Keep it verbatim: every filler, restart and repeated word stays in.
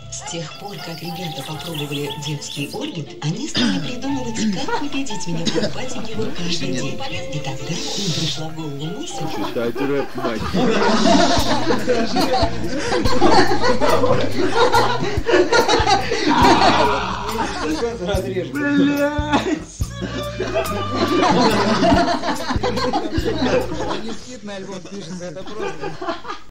С тех пор, как ребята попробовали детский орбит, они стали придумывать, как убедить меня покупать его каждый день. И тогда им пришла в голову мысль... Читать рэп, мать. Блядь! Не скид на альбом пишется, это просто...